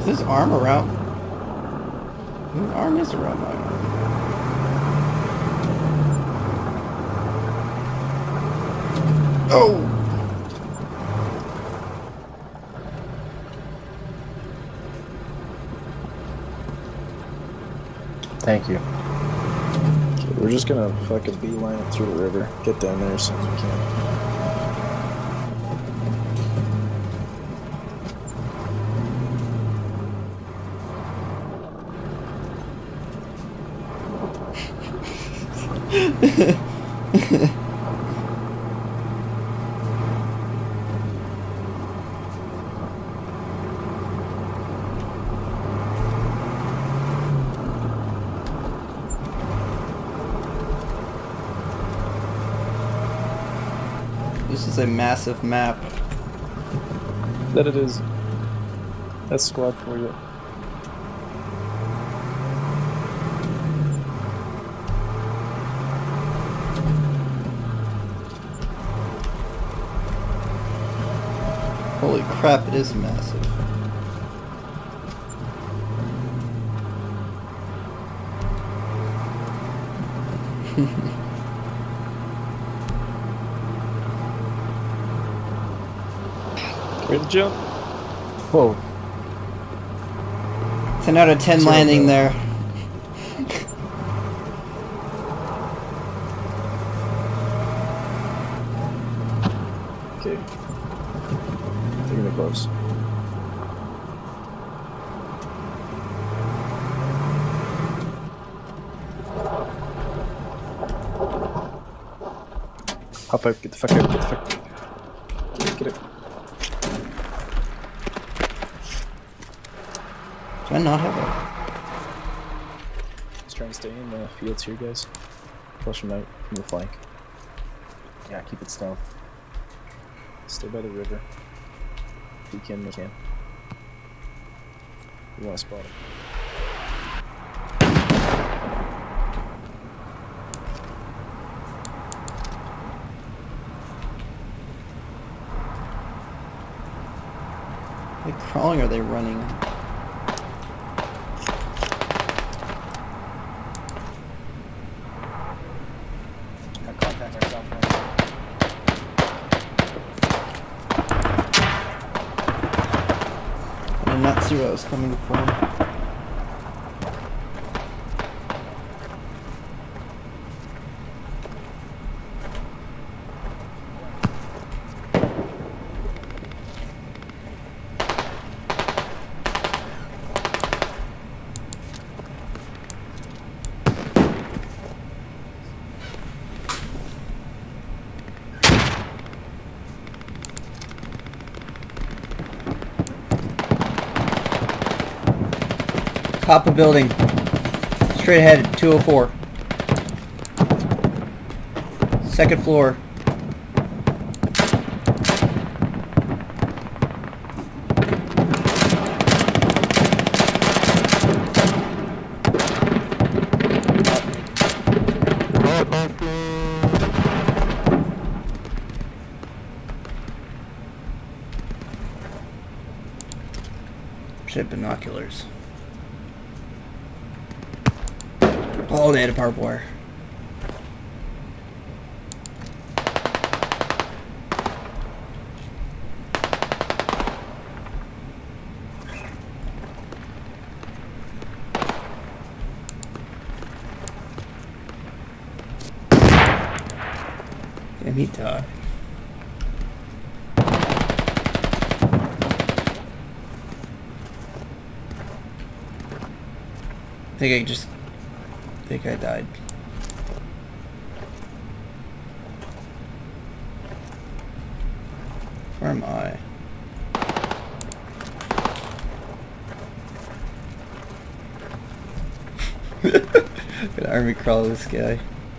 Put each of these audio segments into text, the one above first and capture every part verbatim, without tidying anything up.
Is this arm around? Whose arm is around my arm? Oh! Thank you. Okay, we're just gonna fucking beeline it through the river. Get down there as soon as we can. This is a massive map. That it is. That's squad for you. Holy crap, it is massive. Ready to jump? Whoa. ten out of ten Zero landing go. there. Okay. Taking it close. Hop out, get the fuck out, get the fuck out. Get it, get it. Do I not have a... Just trying to stay in the fields here, guys. Flush them out from the flank. Yeah, keep it stealth. Stay by the river. If we can, we can. We want to spot it. Are they crawling or are they running? Got contact ourselves. I did not see where I was coming from. Top of building. Straight ahead, two oh four. Second floor. Shit, binoculars. Oh, they had a barbed wire. Damn, he died. I think I just... I think I died. Where am I? Gonna army crawl this guy.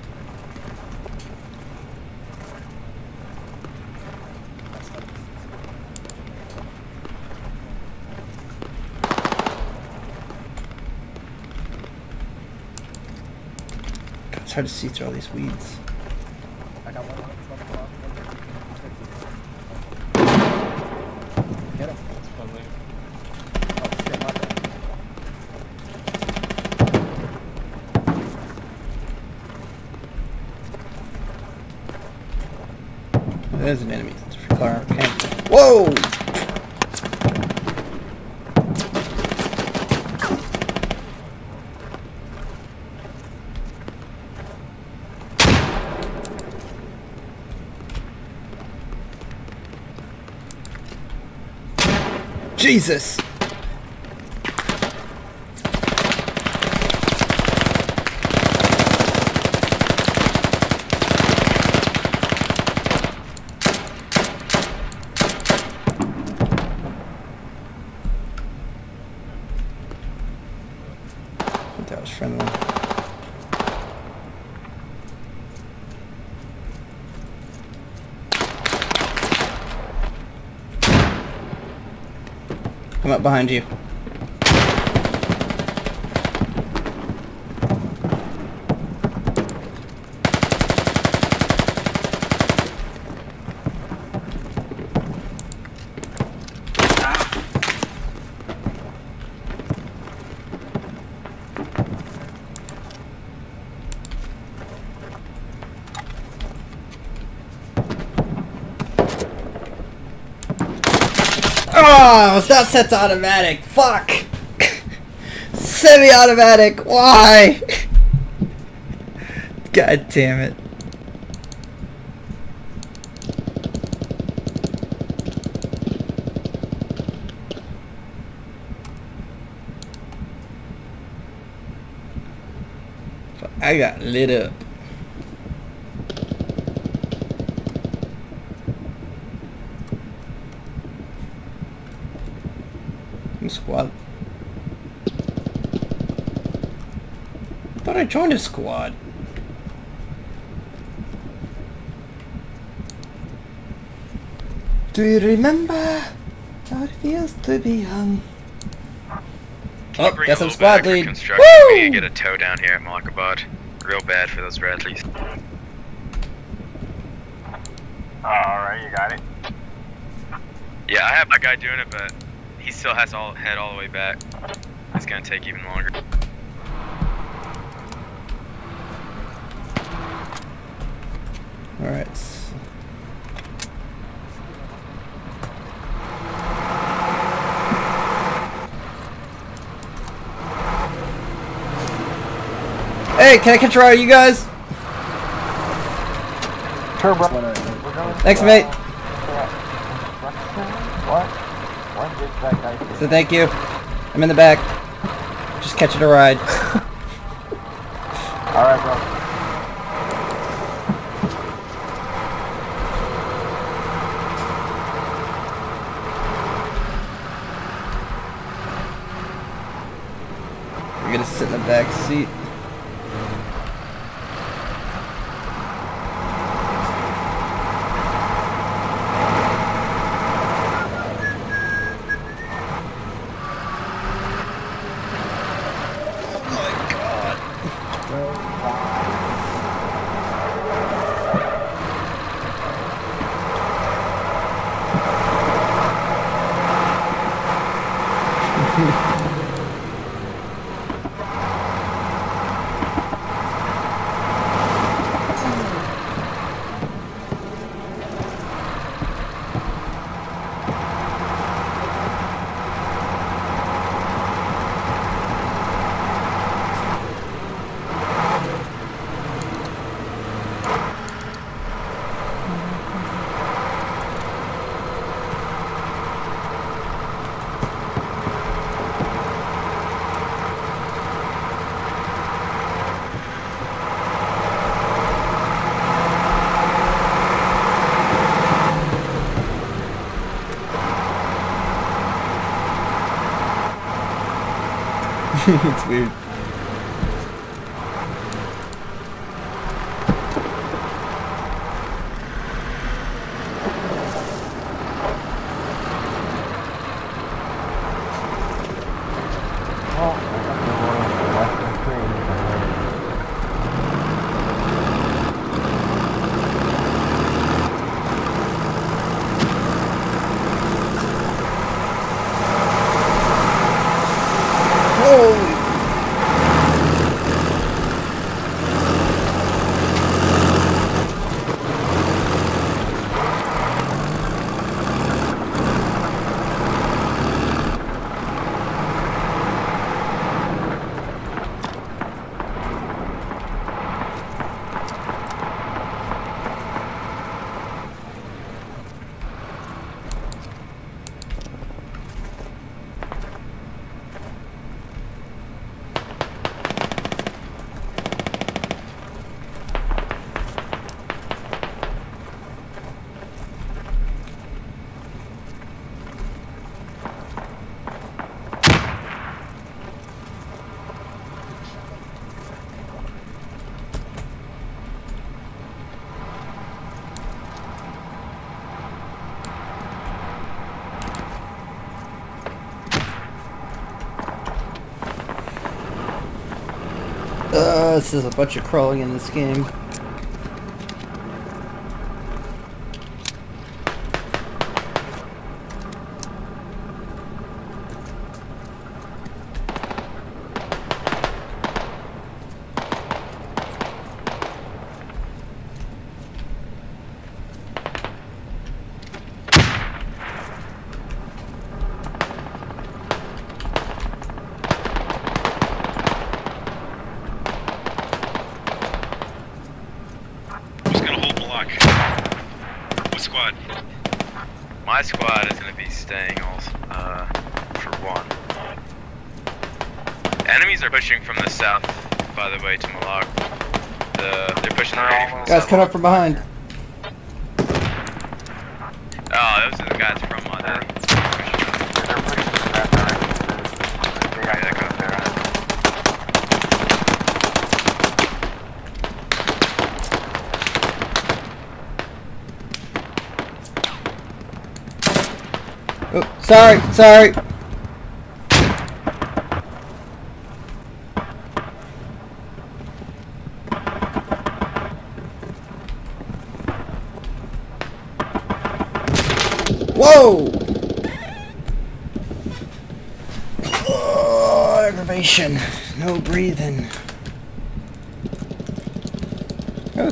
It's hard to see through all these weeds. I got one. Get him. Oh, shit, my bad. There's an enemy. It's a car. Okay. Whoa! Jesus! That was friendly. I'm up behind you. Oh, it's not set to automatic. Fuck. Semi-automatic. Why? God damn it. I got lit up. Squad. Thought I joined a squad. Do you remember how it feels to be young? Oh, got some squad lead. Woo! We need to get a tow down here at Malakabad. Real bad for those Bradleys. Alright, you got it. Yeah, I have my guy doing it, but he still has all head all the way back. It's gonna take even longer. All right. Hey, can I catch a ride, you guys? Turbo. Thanks, mate. What? What did that guy do? So thank you. I'm in the back. Just catching a ride. Alright, bro. We're gonna sit in the back seat. It's weird. this is a bunch of crawling in this game. My squad is going to be staying also, uh, for one. Enemies are pushing from the south, by the way, to Malag. The, they're pushing the ready from the Guys, south. cut up from behind. Oh, those are the guys from uh, that. They're pushing in that direction. They got that up there. Oh, sorry, sorry. Whoa! Oh, aggravation. No breathing. Oh,